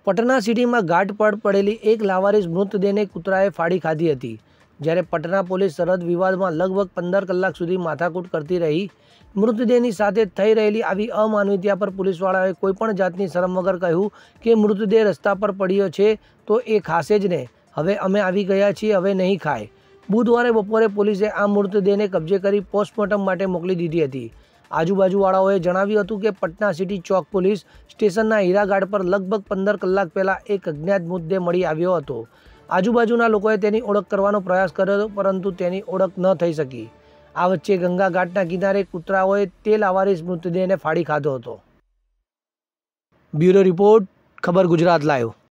પટના સિટીમાં ઘાટ પર પડેલી એક લાવારીસ મૃતદેહને કૂતરાએ ફાડી ખાધી હતી। જ્યારે પટના પોલીસ સરહદ વિવાદમાં લગભગ 15 કલાક સુધી માથાકૂટ કરતી રહી। મૃતદેહની સાથે થઈ રહેલી આવી અમાનવીયતા પર પોલીસવાળાએ કોઈપણ જાતની શરમ વગર કહ્યું કે મૃતદેહ રસ્તા પર પડ્યો છે તો એ ખાશે જ ને, હવે અમે આવી ગયા છીએ, હવે નહીં ખાય। બુધવારે બપોરે પોલીસે આ મૃતદેહને કબજે કરી પોસ્ટમોર્ટમ માટે મોકલી દીધી હતી। આજુબાજુવાળાઓએ જણાવ્યું હતું કે પટના સિટી ચોક પોલીસ સ્ટેશનના હીરાઘાટ પર લગભગ 15 કલાક પહેલાં એક અજ્ઞાત મૃતદેહ મળી આવ્યો હતો। આજુબાજુના લોકોએ તેની ઓળખ કરવાનો પ્રયાસ કર્યો પરંતુ તેની ઓળખ ન થઈ શકી। આ વચ્ચે ગંગા ઘાટના કિનારે કૂતરાઓએ તે લાવારીસ મૃતદેહને ફાડી ખાધો હતો। બ્યુરો રિપોર્ટ, ખબર ગુજરાત લાઈવ।